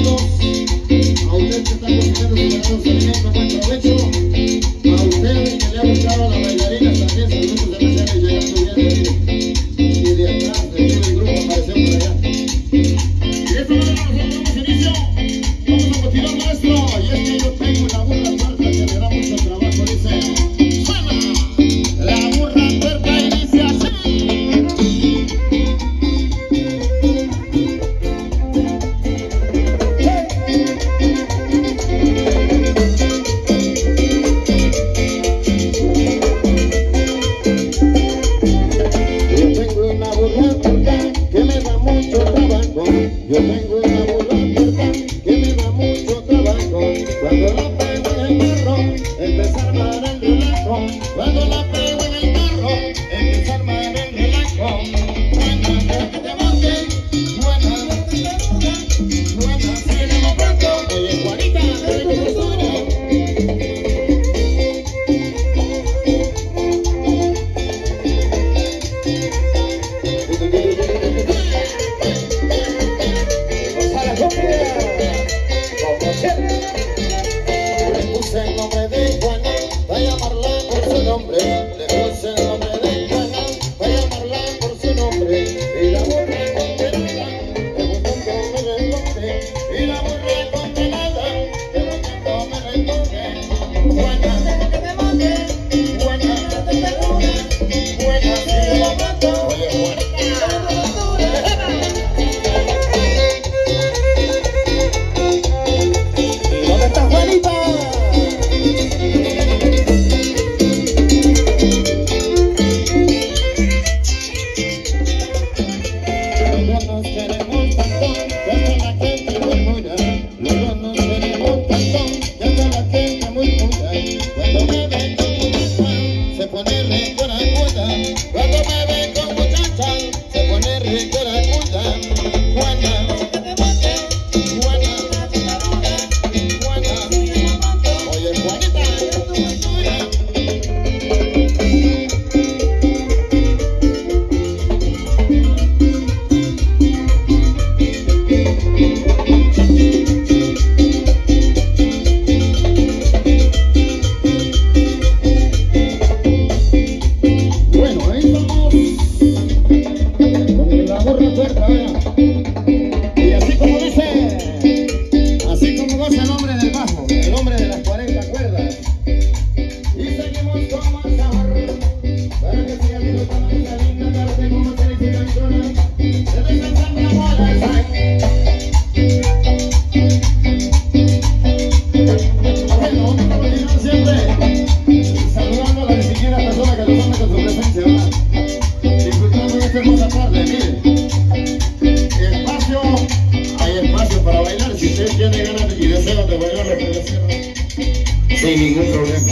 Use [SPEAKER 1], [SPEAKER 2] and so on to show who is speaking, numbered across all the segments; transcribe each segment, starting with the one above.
[SPEAKER 1] sin ningún problema.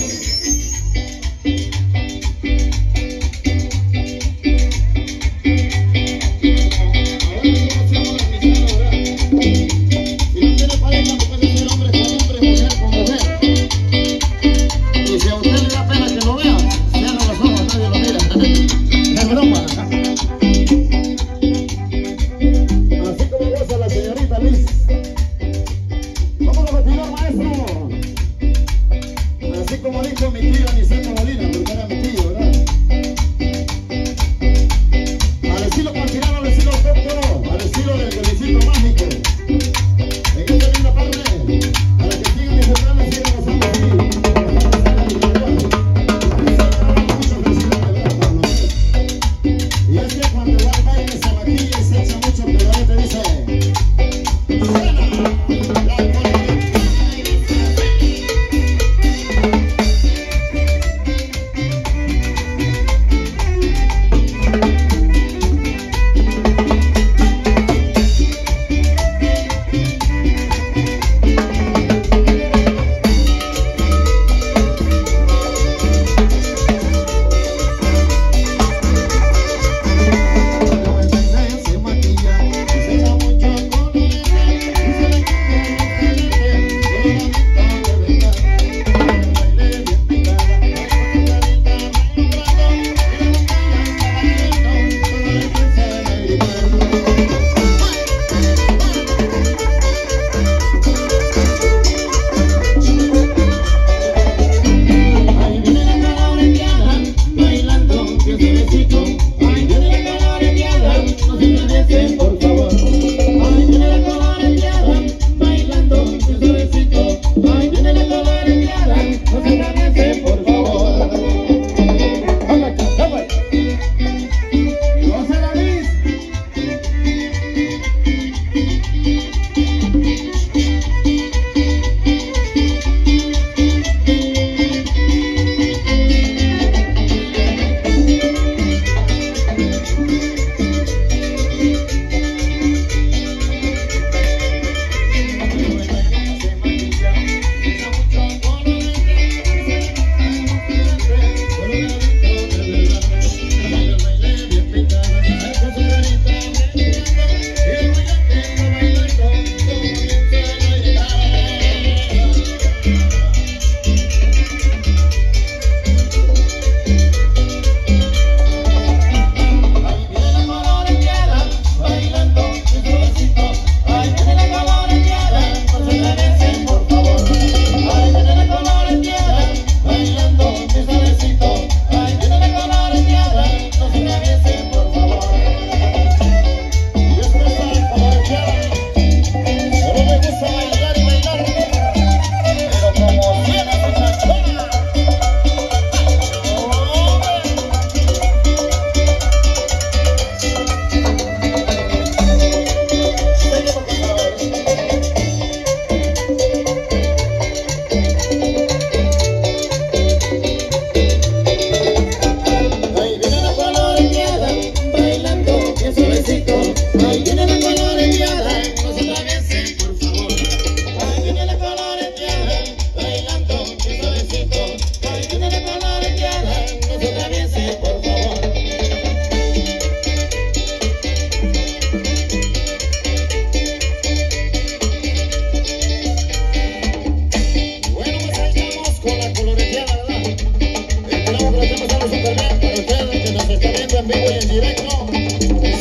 [SPEAKER 2] Como dice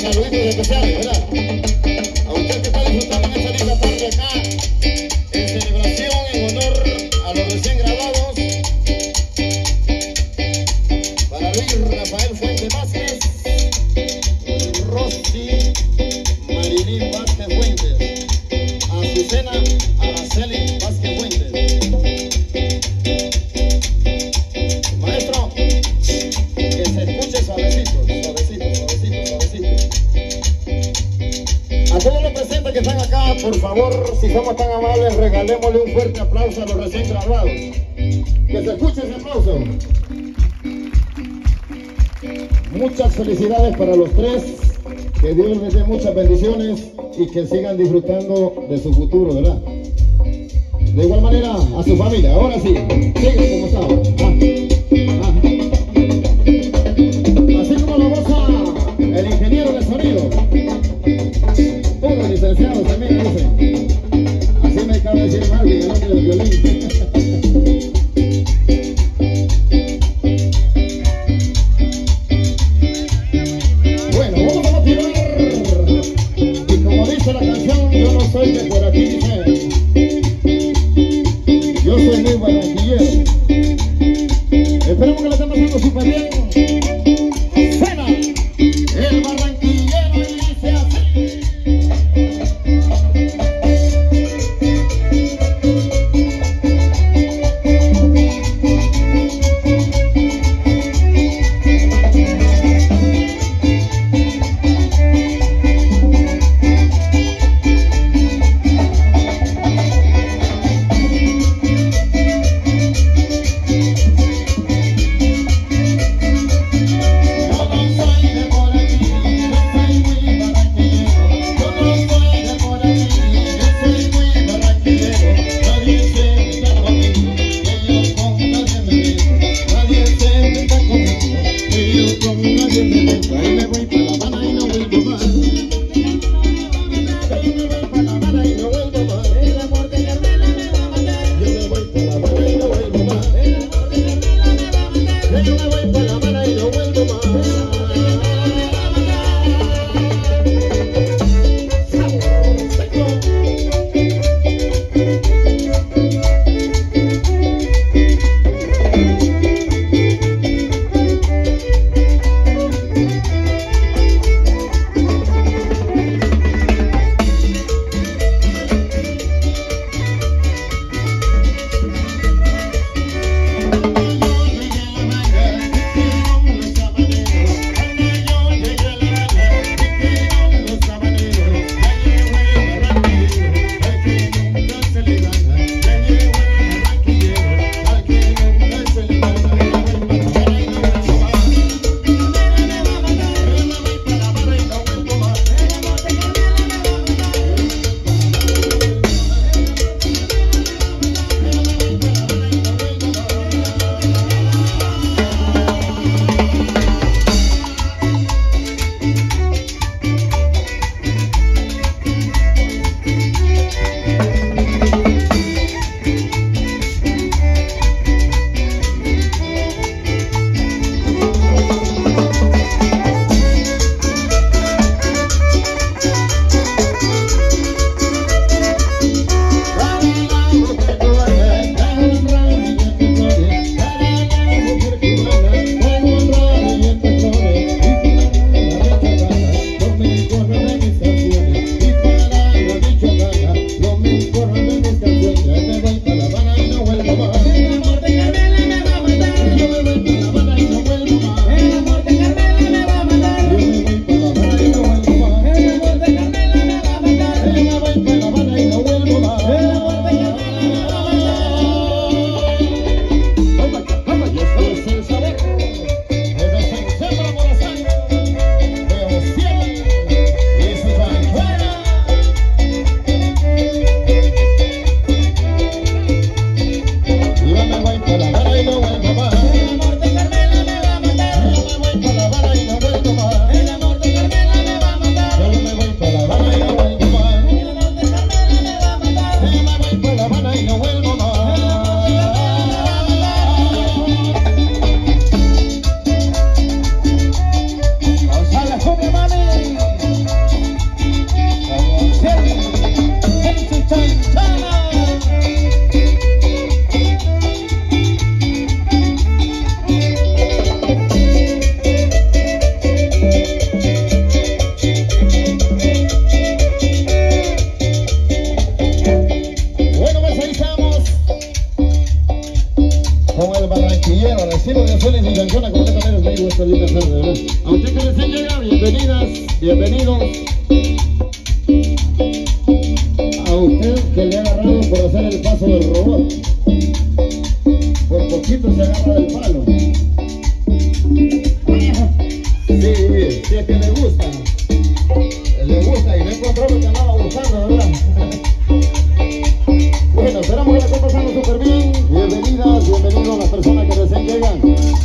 [SPEAKER 1] saluditos especiales, ¿verdad? A usted que está disfrutando en esta linda tarde acá, en celebración en honor a los recién graduados, para Luis Rafael Fuentes Vázquez, Rosy Marilyn Vázquez Fuentes, Azucena Araceli Vázquez Fuentes. Maestro, que se escuche suavecito, suavecito, suavecito, suavecito. A todos los presentes que están acá, por favor, si somos tan amables, regalémosle un fuerte aplauso a los recién graduados. Que se escuche ese aplauso. Muchas felicidades para los tres, que Dios les dé muchas bendiciones y que sigan disfrutando de su futuro, ¿verdad? De igual manera a su familia. Ahora sí, sigan como estaban. Así como lo goza el ingeniero de sonido, uno licenciado también, dice. Así me acaba de decir Marvin, el hombre del violín. La canción, yo no soy de por aquí, dice. Yo soy muy barranquillero. estilo de Azules y Cancona, como también es medio esta linda tarde, ¿verdad? A usted que recién llega, bienvenidas, bienvenidos. A usted que le ha agarrado por hacer el paso del robot. Por poquito se agarra del palo. Sí, sí es que le gusta. Le gusta y no encontró lo que andaba buscando, ¿verdad? Bueno, esperamos que la esté pasando súper bien. Bienvenidas, bienvenidos a las personas que recién llegan.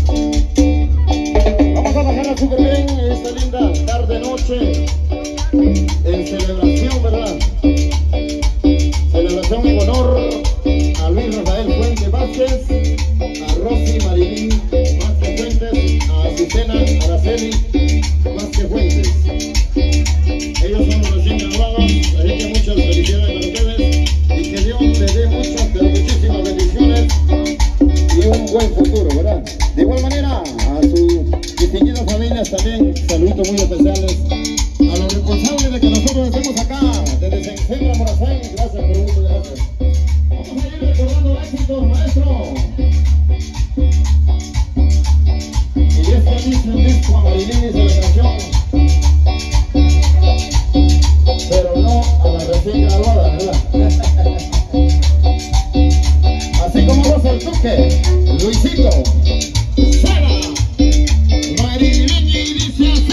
[SPEAKER 1] Vamos a bajarla súper bien esta linda tarde-noche en celebración, ¿verdad? Celebración en honor a Luis Rafael Fuentes Vázquez, a Rosy Marilín Vázquez Fuentes, a Azucena Araceli Vázquez Fuentes. Ellos son los recién graduados, así que muchas felicidades para ustedes y que Dios les dé muchas, pero muchísimas bendiciones y un buen futuro, ¿verdad? De igual manera, a sus distinguidas familias también, saludos muy especiales. A los responsables de que nosotros estemos acá, desde Senfebra, Morazán, gracias, por muchas gracias. Vamos a ir recordando éxitos, maestro. Y este dice el disco a Marilín dice la canción, pero no a la recién graduada, ¿verdad? Así como goza el Duque, Luisito, Sara, Marilín y dice así.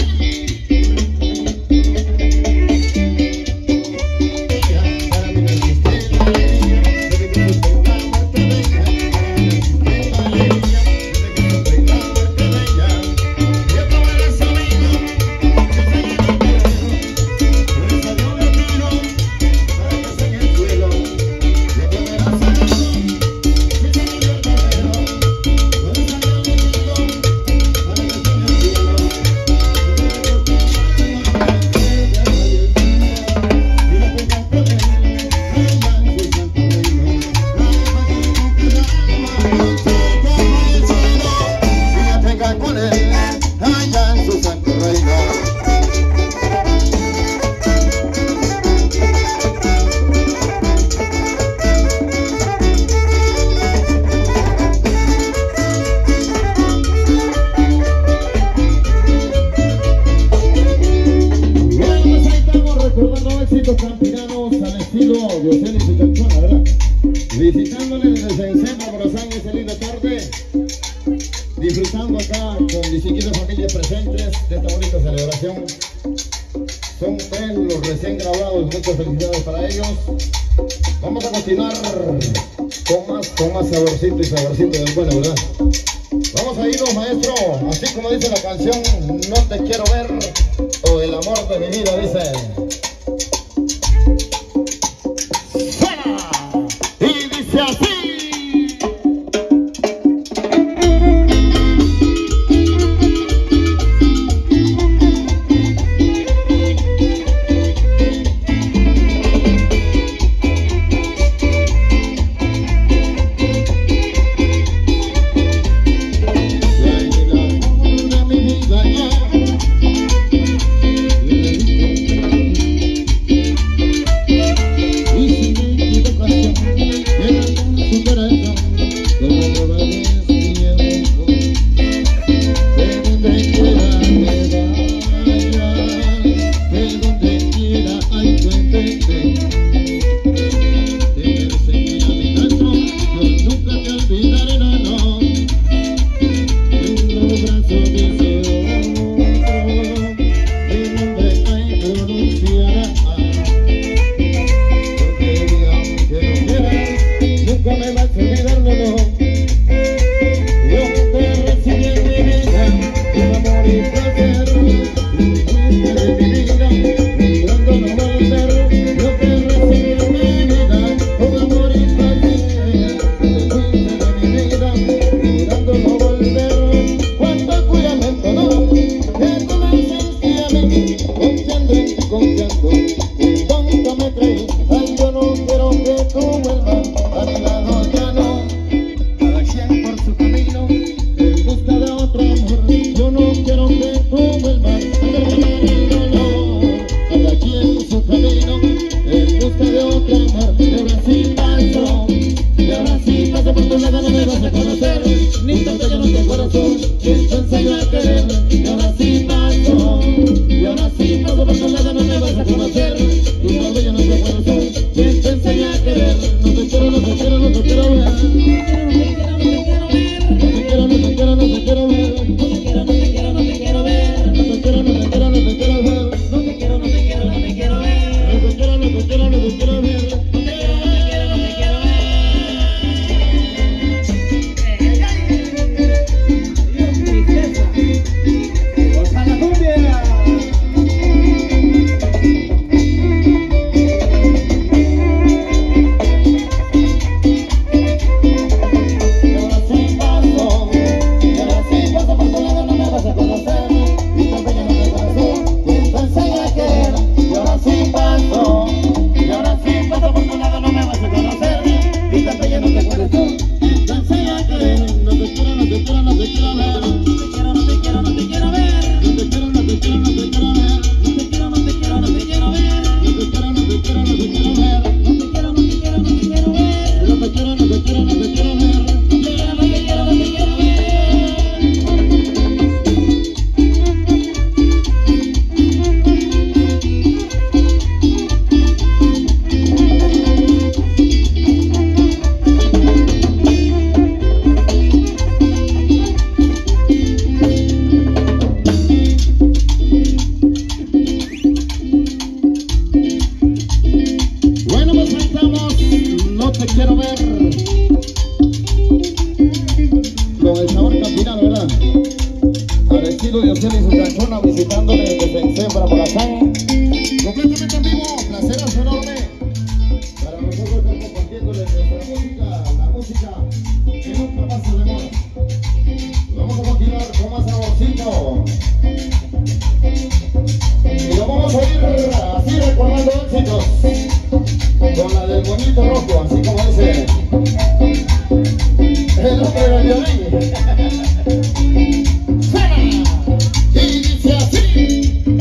[SPEAKER 1] Campiranos al estilo de Azules y Cancona, ¿verdad? Visitándole desde Senfebra, Morazán, esta linda tarde, disfrutando acá con distinguidas familias presentes de esta bonita celebración. Son tres los recién graduados, muchas felicidades para ellos. Vamos a continuar con más saborcito y saborcito del bueno, ¿verdad? Vamos a irnos, maestro, así como dice la canción, no te quiero ver, o el amor de mi vida, dice. Yo te quiero ver con el sabor campinano, ¿verdad? Al estilo de Ociel y su canchona, visitándole desde Sensei para Morazán. Completamente en vivo, placerazo enorme para nosotros estar compartiéndole nuestra música, la música que nunca pasa de moda. Vamos a continuar con más saborcito y lo vamos a ir así recordando éxitos con la del bonito rojo, así como dice el hombre del violín. Y dice así.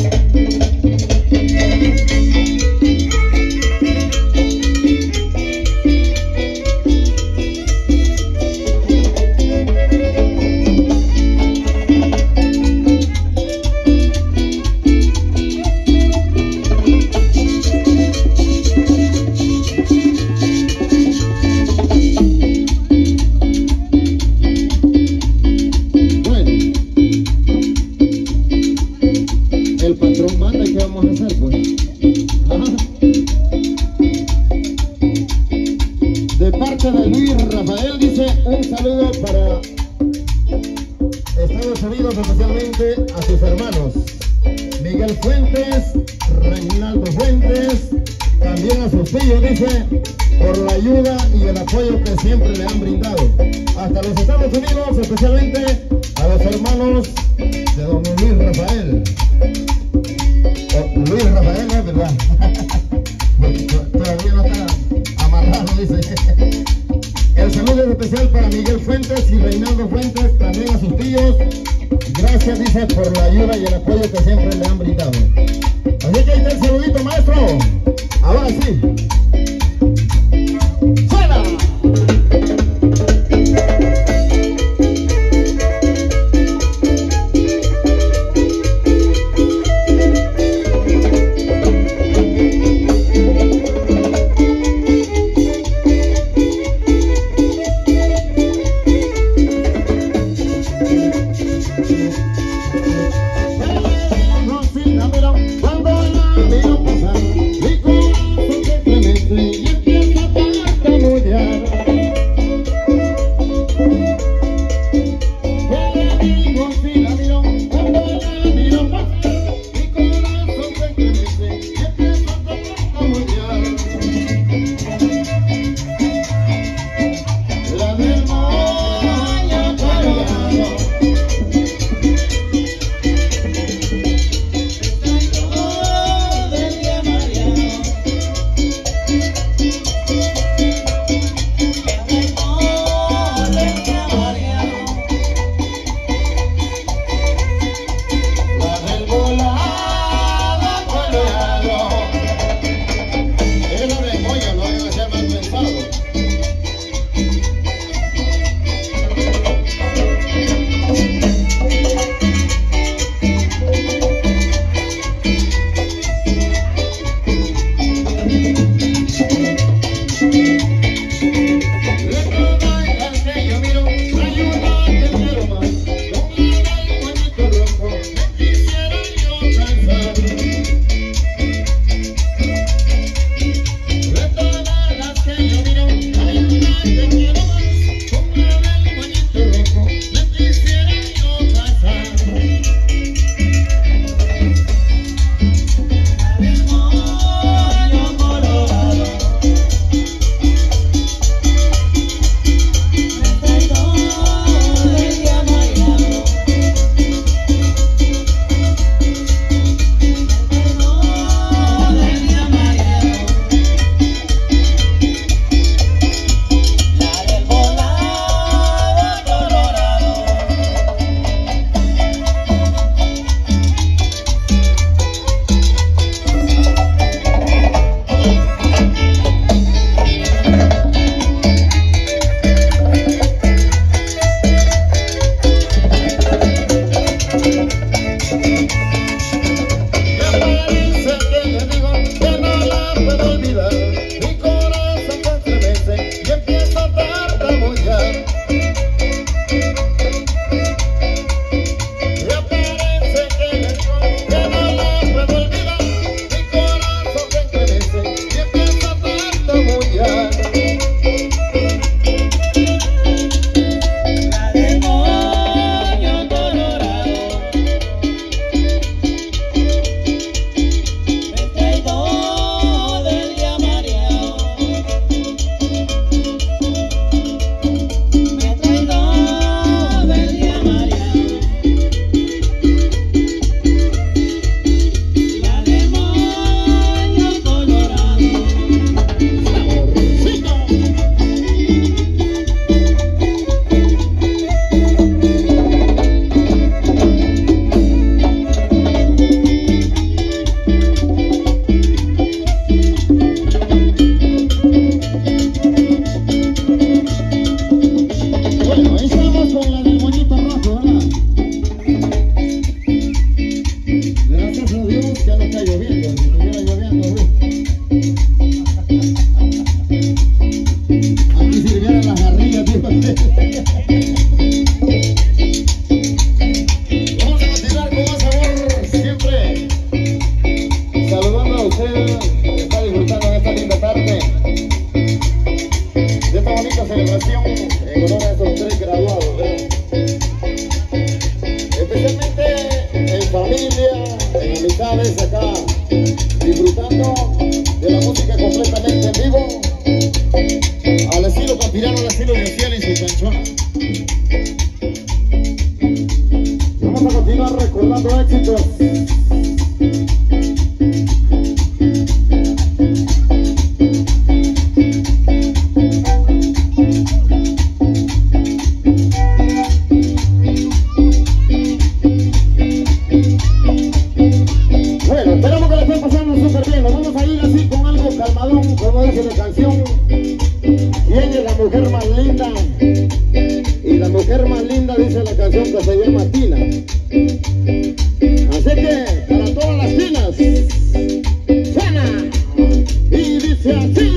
[SPEAKER 1] De parte de Luis Rafael dice un saludo para Estados Unidos, especialmente a sus hermanos Miguel Fuentes, Reinaldo Fuentes, también a sus tíos, dice, por la ayuda y el apoyo que siempre le han brindado. Hasta los Estados Unidos, especialmente a los hermanos de don Luis Rafael. Luis Rafael, ¿no? ¿Verdad? Todavía no está amarrado, dice. El saludo es especial para Miguel Fuentes y Reinaldo Fuentes, también a sus tíos. Gracias, dice, por la ayuda y el apoyo que siempre le han brindado. Así que ahí está el saludito, maestro. Ahora sí. ¡Suena! Cuando la miro pasar, mi corazón se estremece. bonita celebración en honor a esos 3 graduados, ¿verdad? Especialmente en familia, en amistades acá, disfrutando de la música completamente en vivo, al estilo campirano, al estilo de Cielo y su chanchona. Vamos a continuar recordando éxitos. Como dice la canción, ¿quién es la mujer más linda? Y la mujer más linda dice la canción que se llama Tina. Así que para todas las tinas, suena y dice así.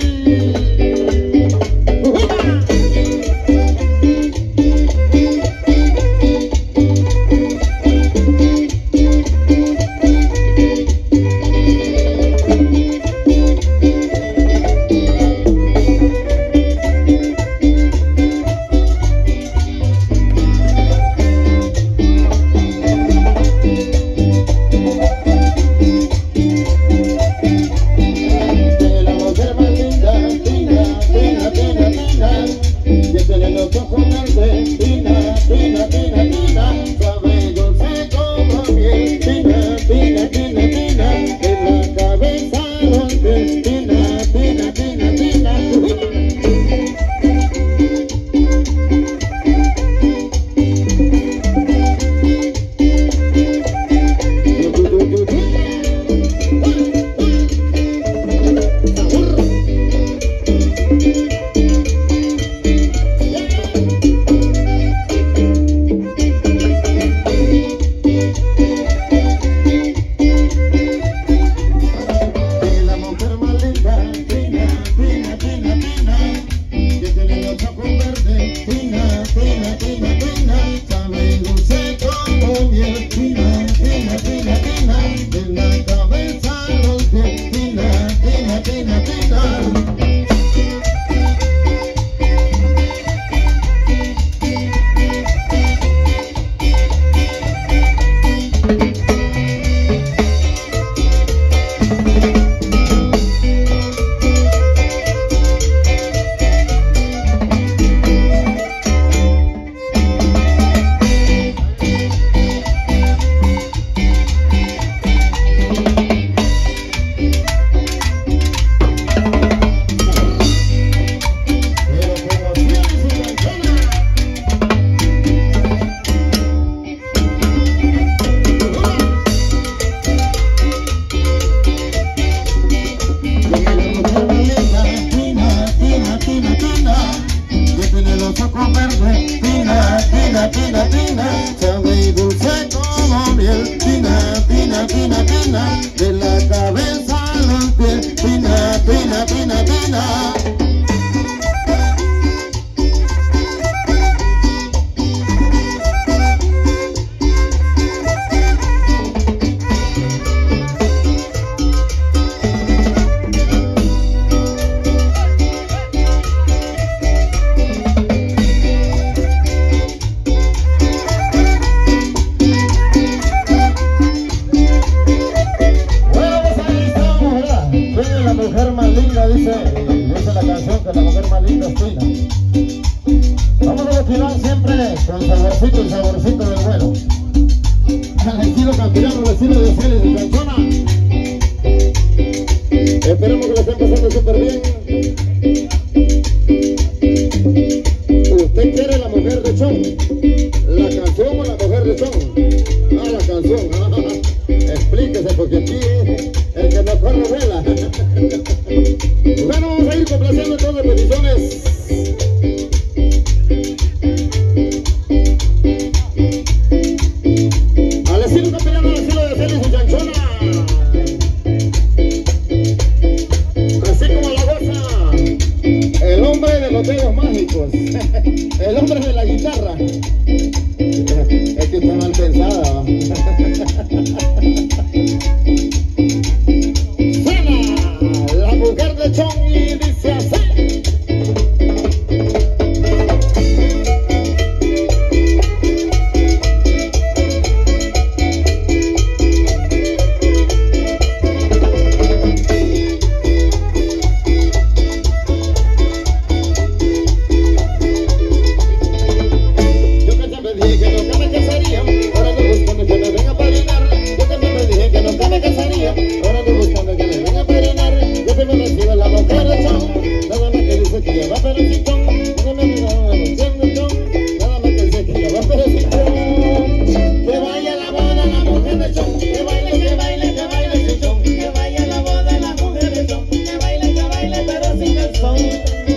[SPEAKER 1] De la cabeza a los pies, Tina, Tina, Tina, Tina. Dice la canción que la mujer más linda es Tina. Vamos a continuar siempre con saborcito y saborcito del bueno. Al estilo campirano, al estilo de Cielo y chanchona. Esperemos que lo estén pasando súper bien. ¿Usted quiere la mujer de Chon? ¿La canción o la mujer de Chon? Ah, la canción. Explíquese porque aquí el que no corre vuela. Bueno, vamos a ir complaciendo todas las peticiones. Al estilo campirano, al estilo de Cielo y chanchona. Así como la goza el hombre de los dedos mágicos, el hombre de la guitarra. Es que está mal pensada. Suena la mujer de Chon y dice así.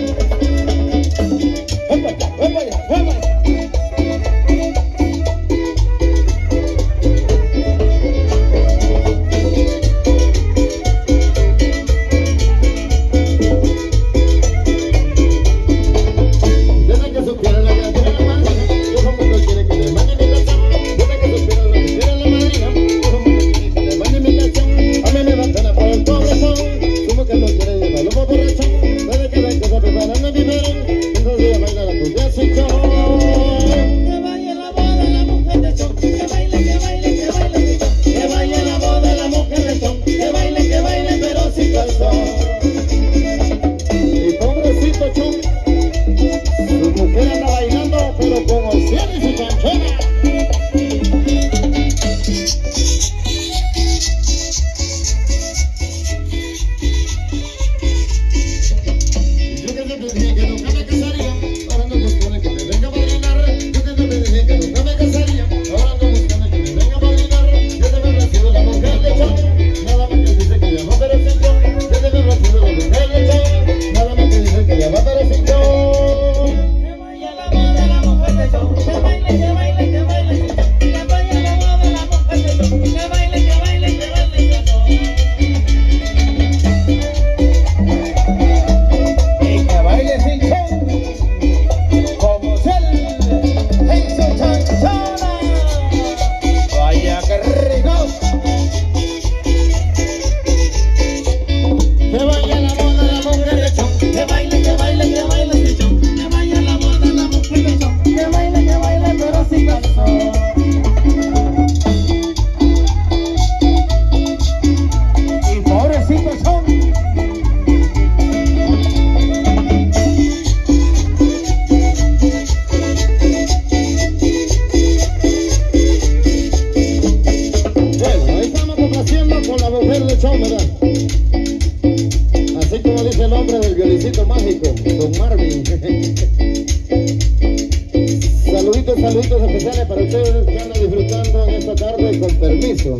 [SPEAKER 1] Saluditos especiales para ustedes que andan disfrutando en esta tarde con permiso.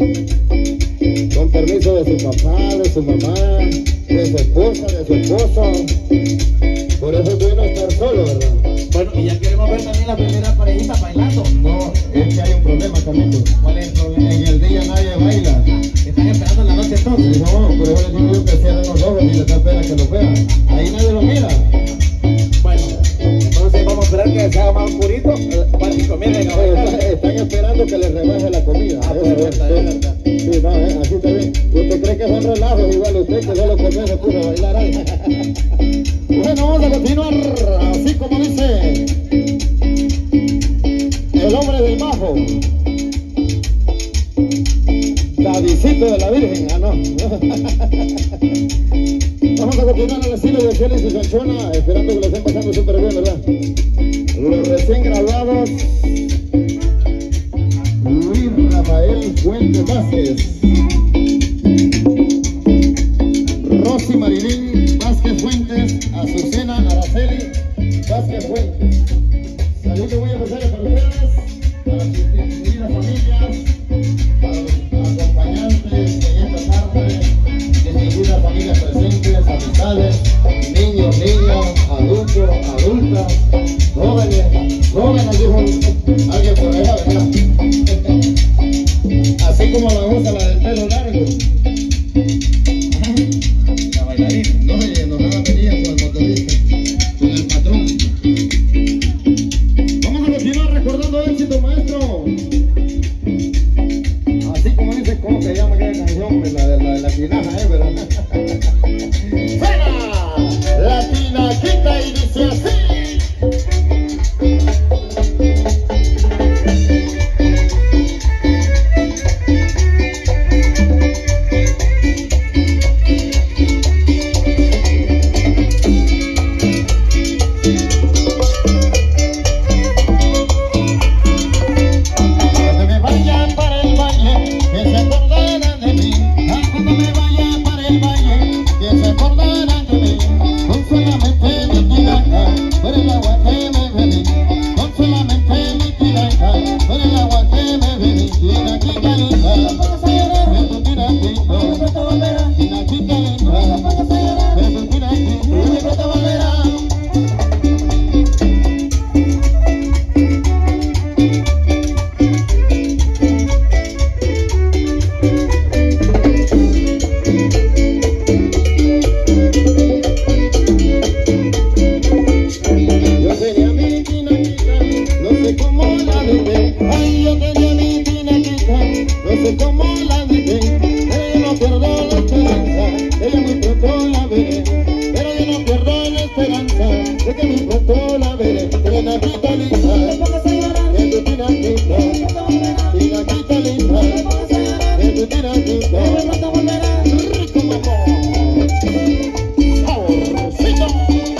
[SPEAKER 1] Con permiso de su papá, de su mamá, de su esposa, de su esposo. Por eso es bueno estar solo, ¿verdad?
[SPEAKER 2] Bueno, y ya queremos ver también la primera parejita bailando.
[SPEAKER 1] No, es que hay un problema, Carlitos.
[SPEAKER 2] ¿Cuál es el problema?
[SPEAKER 1] En el día nadie baila.
[SPEAKER 2] ¿Están esperando en la noche entonces?
[SPEAKER 1] No, por eso les digo yo que cierren los ojos y les da pena que lo vean. Ahí nadie lo mira.
[SPEAKER 2] Bueno, entonces vamos a esperar que se haga más oscurito para que comiencen a bailar.
[SPEAKER 1] Están esperando que les rebaje la comida.
[SPEAKER 2] Ah, pues es verdad.
[SPEAKER 1] Sí, no, así está bien. ¿Usted cree que son relajos? Igual usted que solo comió se puso a bailar ahí. Bueno, vamos a continuar así como dice el hombre del bajo. Davidcito de la Virgen, no. Vamos a continuar al estilo de Félix y Sanchona, esperando que lo estén pasando súper bien, ¿verdad? Los recién graduados, Luis Rafael Fuentes Vázquez, Rosy Marilín Vázquez Fuentes, Azucena Araceli Vázquez Fuentes. Saludos muy especiales para ustedes, para sus queridas familias, para los acompañantes en esta tarde, distinguidas familias presentes, amistades, niños, adultos, adultas, jóvenes, dijo alguien por allá, ¿verdad? Así como la gusta la del pelo largo.
[SPEAKER 2] La bailarina.
[SPEAKER 1] No, nos van a venir con el motorista, con el patrón. encuentro la veré, tinaquita linda, en tu tinaquita, tinaquita linda, en tu tinaquita, rico mamón, saborcito.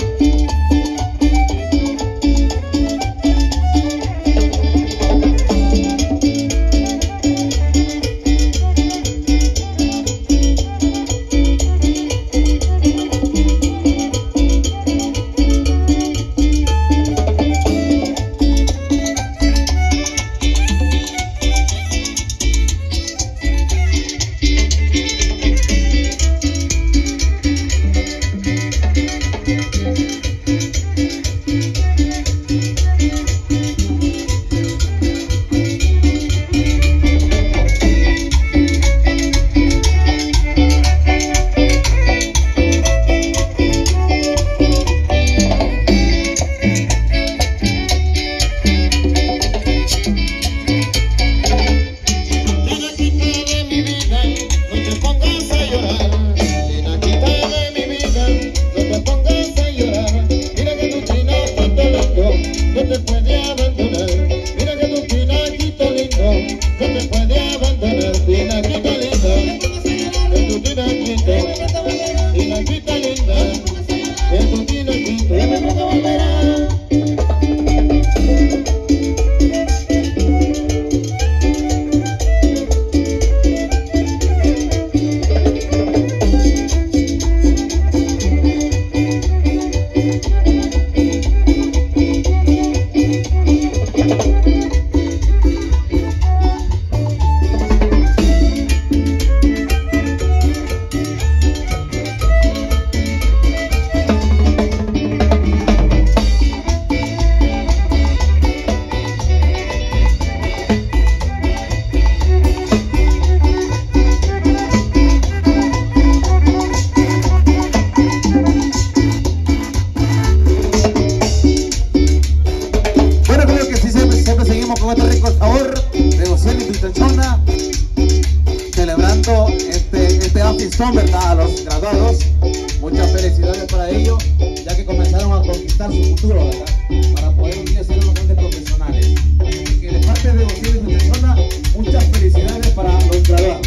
[SPEAKER 2] Son verdad a los graduados, muchas felicidades para ellos, ya que comenzaron a conquistar su futuro, ¿verdad? Para poder un día ser unos grandes profesionales. Así que de parte de Osiris y Persona, muchas felicidades para los graduados.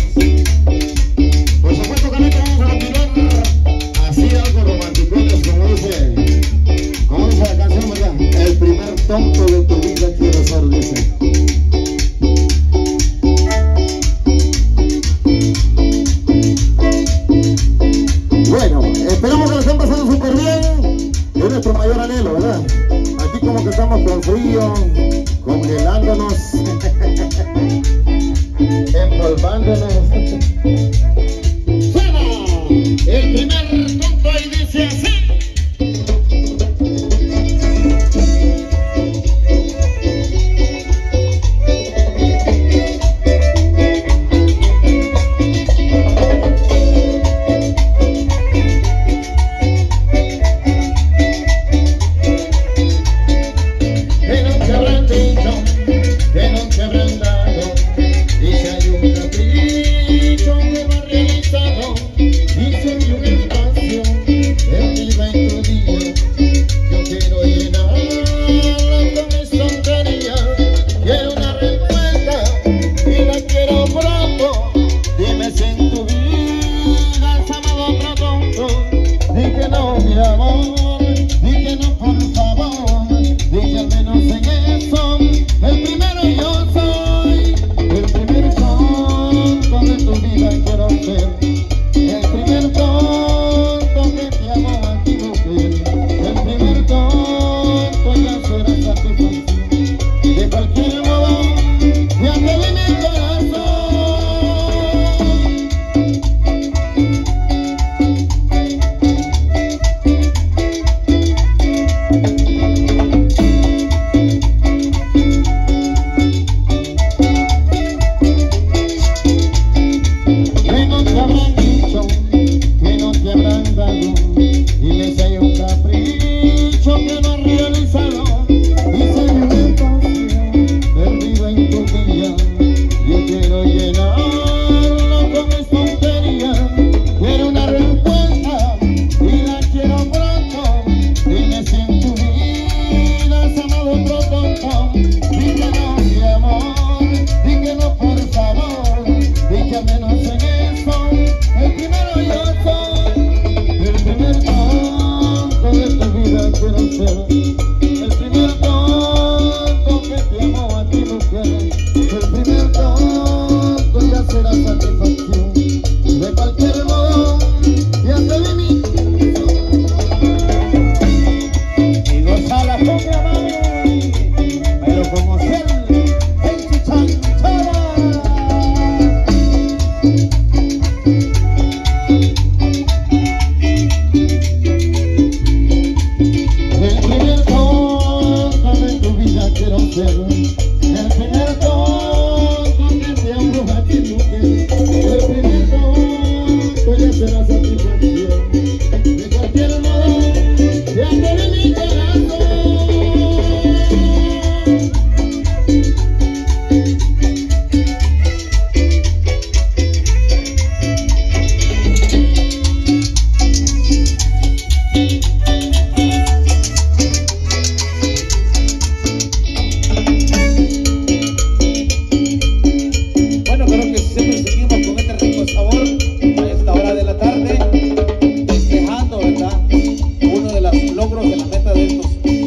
[SPEAKER 1] Por supuesto que ahorita vamos a continuar así algo romanticones, como dice la canción, ¿verdad? El primer tonto de tu vida quiero ser, dice. Bueno, esperamos que lo estén pasando súper bien. Es nuestro mayor anhelo, ¿verdad? Aquí como que estamos con frío, congelándonos, empolvándonos. ¡Suena! El primer tonto y dice así. Que no te habrán dado, y si hay un capricho que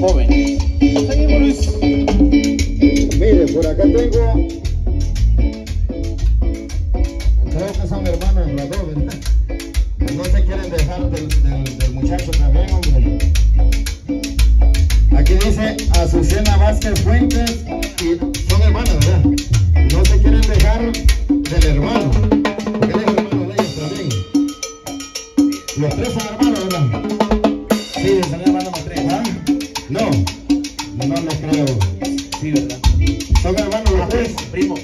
[SPEAKER 2] jóvenes. Seguimos, Luis.
[SPEAKER 1] Mire, por acá tengo, creo que son hermanas las dos, ¿verdad? No se quieren dejar del muchacho también, hombre. Aquí dice Azucena Vázquez Fuentes y son hermanas, ¿verdad? No se quieren dejar del hermano, porque él es hermano de ellos también. Los tres son hermanos, ¿verdad?
[SPEAKER 2] Sí, son hermanos los tres.
[SPEAKER 1] ¿Ah? No les creo.
[SPEAKER 2] Sí, ¿verdad?
[SPEAKER 1] Son hermanos los tres.
[SPEAKER 2] Primo,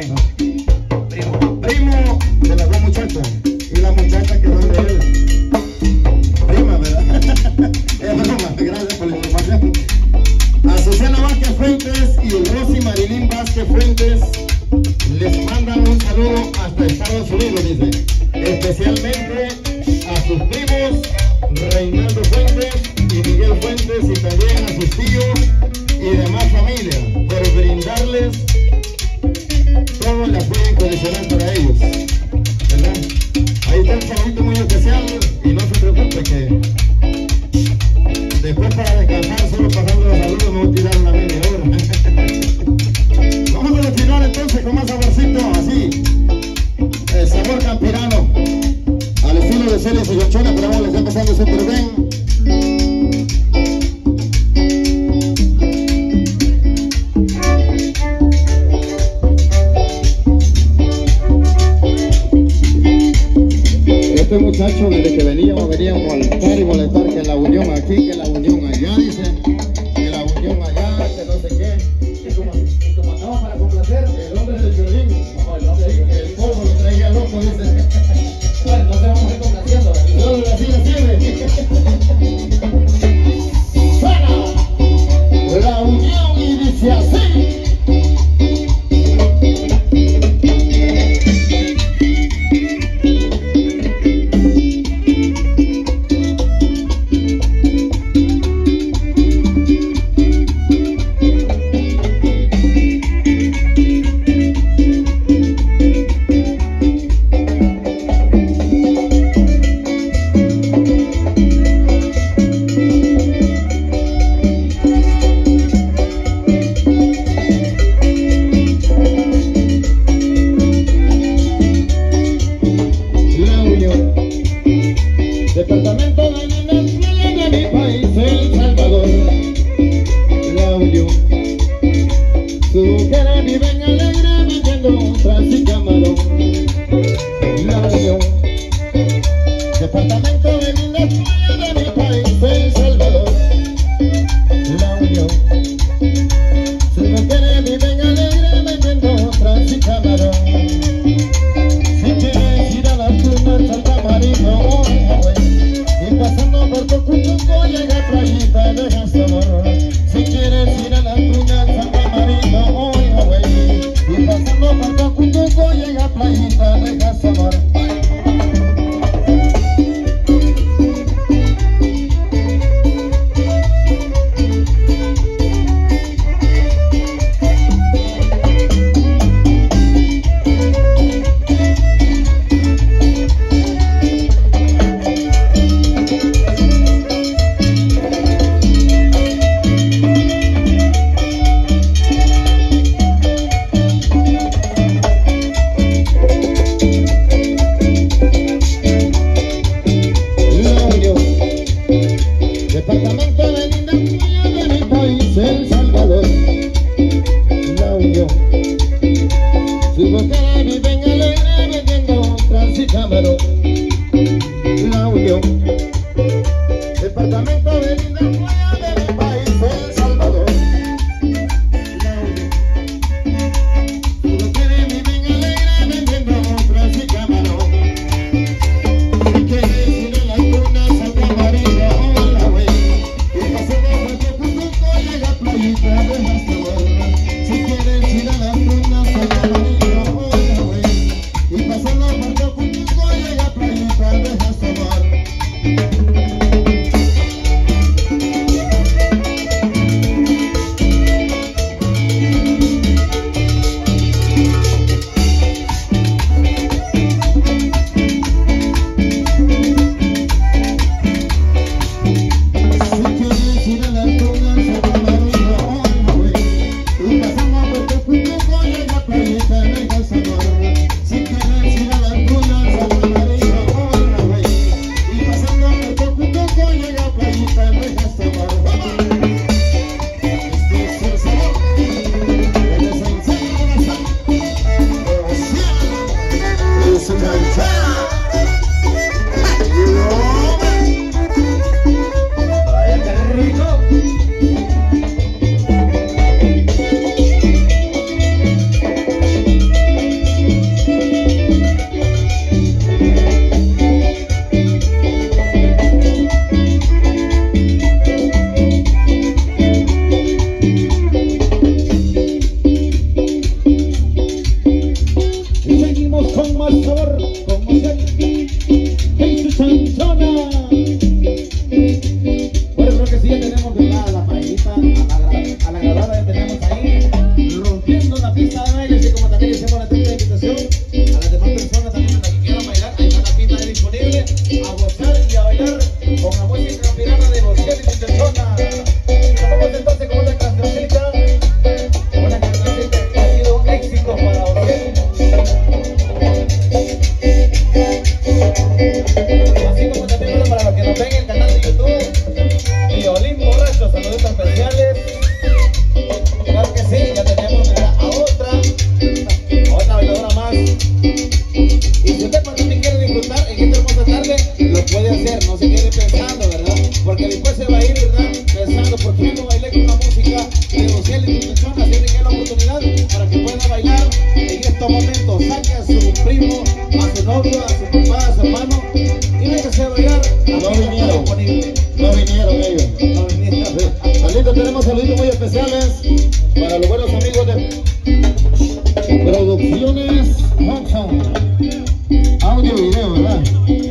[SPEAKER 1] Primo de las dos muchachas y la muchacha que son de él. Prima, ¿verdad? Es broma, gracias por la información. Azucena Vázquez Fuentes y Rosy Marilyn Vázquez Fuentes les mandan un saludo hasta Estados Unidos, dice. Especialmente a sus primos Reinaldo Fuentes y Miguel Fuentes y también a sus tíos y demás familia por brindarles todo el apoyo incondicional para ellos, ¿verdad? Ahí está un saludito muy especial y no se preocupe que después para descansar solo pasando los saludos me voy a tirar una media hora. Vamos a continuar entonces con más saborcito, así, el sabor campirano, al estilo de Celis y Yochona, pero vamos, les está pasando súper bien. Este muchacho desde que venía a molestar y molestar, que la unión aquí, que la unión allá, dice, que la unión allá, que no sé qué.
[SPEAKER 2] Y como estamos para complacer,
[SPEAKER 1] El hombre del violín, el polvo lo traía loco, dice.
[SPEAKER 2] bueno, no te vamos a ir complaciendo, ¿verdad?
[SPEAKER 1] No, así lo tiene. Suena la unión y dice así.
[SPEAKER 2] oportunidad para que pueda bailar en estos momentos. Saque a su primo, a su novio, a su papá, a su hermano y véngase a bailar.
[SPEAKER 1] No vinieron, no vinieron ellos.
[SPEAKER 2] No vinieron.
[SPEAKER 1] Sí. Saluditos, tenemos saluditos muy especiales para los buenos amigos de Producciones Hudson. Audio y video, ¿verdad?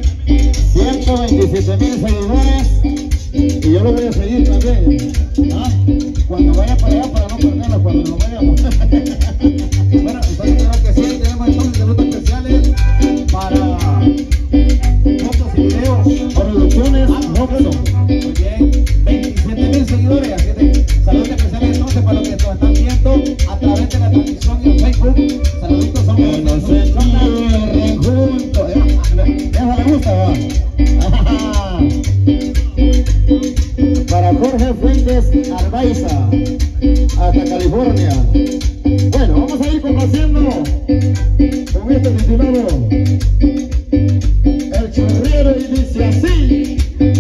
[SPEAKER 1] 127,000 seguidores y yo lo voy a seguir también. ¿Ah? Cuando vaya para allá, para no perderla cuando nos vayamos.
[SPEAKER 2] Bueno, entonces creo que sí, tenemos entonces saludos especiales para fotos y videos.
[SPEAKER 1] Producciones Hudson.
[SPEAKER 2] Muy bien, 27,000 seguidores, así que saludos especiales entonces para los que nos están viendo a través de la transmisión en Facebook. Saluditos son
[SPEAKER 1] Que no se corren juntos. Eso le gusta, ¿va? Para Jorge Fuentes Arbaiza, hasta California. Bueno, vamos a ir complaciendo con este titulado El Chorriero y dice así.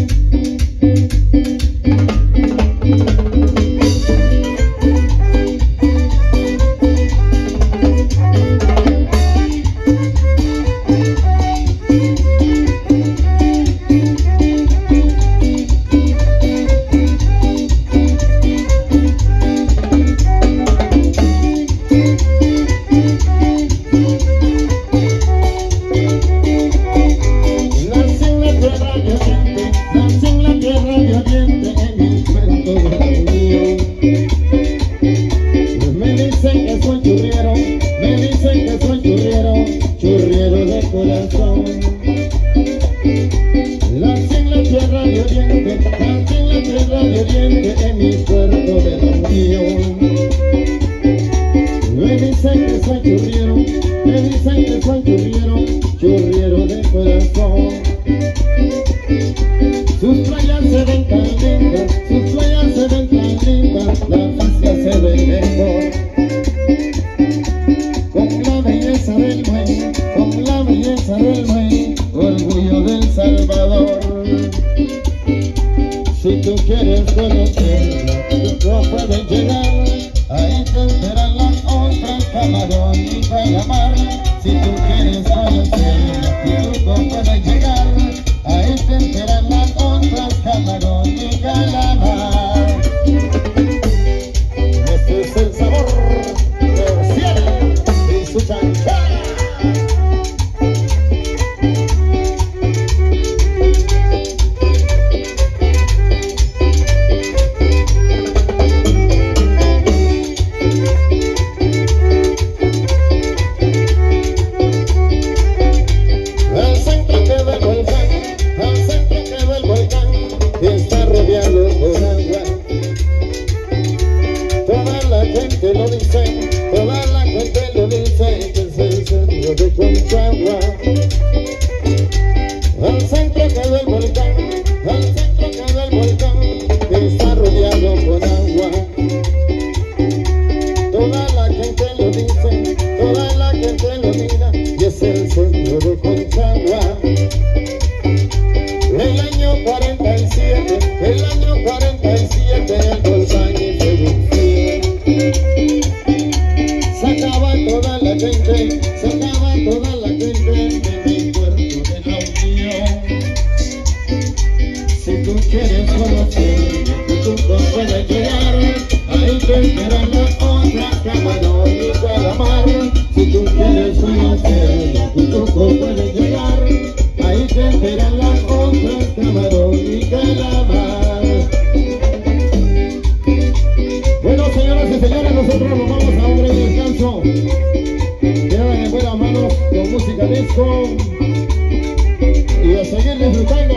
[SPEAKER 1] Y a seguir disfrutando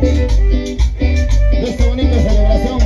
[SPEAKER 1] de esta bonita celebración.